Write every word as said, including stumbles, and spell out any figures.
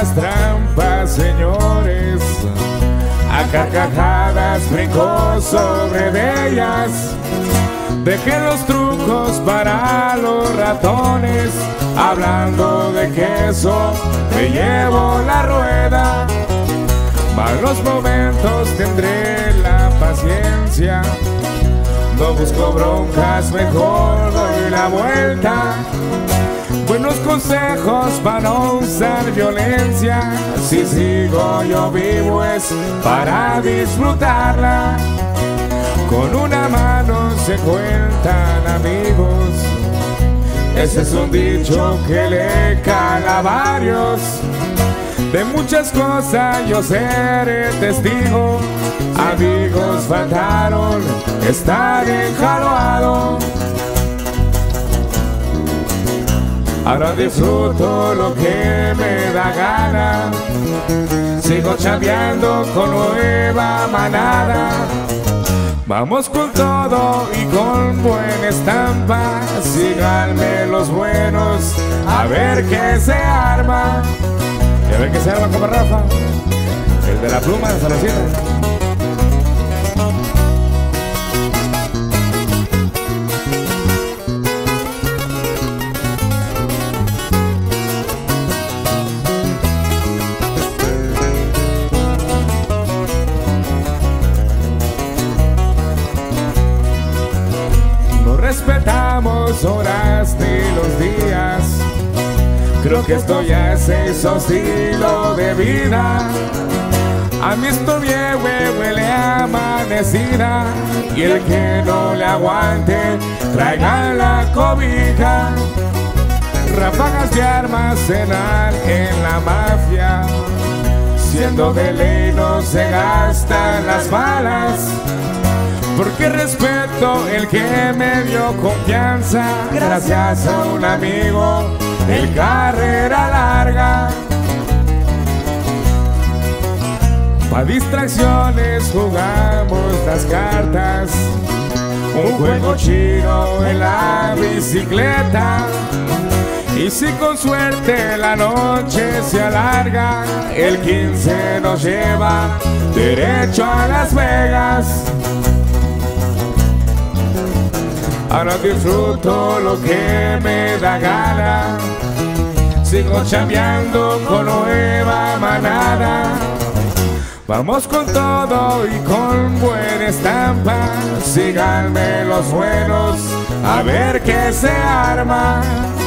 las trampas, señores. A carcajadas brincó sobre de ellas. Dejé los trucos para los ratones. Hablando de queso, me llevo la rueda. Malos momentos tendré la paciencia. No busco broncas, mejor doy la vuelta. Buenos consejos para no usar violencia. Si sigo yo vivo es para disfrutarla. Con una mano se cuentan amigos. Ese es un dicho que le cala a varios. De muchas cosas yo seré testigo. Amigos faltaron, estar enjaroado. Ahora disfruto lo que me da gana. Sigo chambeando con nueva manada. Vamos con todo y con buena estampa. Síganme los buenos, a ver qué se arma. Y a ver qué se arma como Rafa, el de la pluma de Salacita. Respetamos horas ni los días. Creo que esto ya se hizo estilo de vida. A mí esto bien huele a amanecida. Y el que no le aguante, traiga la cobija. Ráfagas de armas cenar en la mafia. Siendo de ley no se gastan las balas. Porque respeto el que me dio confianza. Gracias a un amigo, el carrera larga. Pa' distracciones jugamos las cartas. Un juego chino en la bicicleta. Y si con suerte la noche se alarga, el quince nos lleva derecho a Las Vegas. Ahora disfruto lo que me da gana. Sigo chambeando con nueva manada. Vamos con todo y con buena estampa. Síganme los buenos, a ver qué se arma.